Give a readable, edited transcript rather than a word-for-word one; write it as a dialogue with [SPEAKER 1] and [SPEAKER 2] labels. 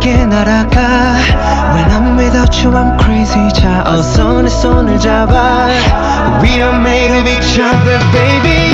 [SPEAKER 1] 함께 날아가. When I'm without you I'm crazy. 자 어서 내 손을 잡아. We are made of each other baby.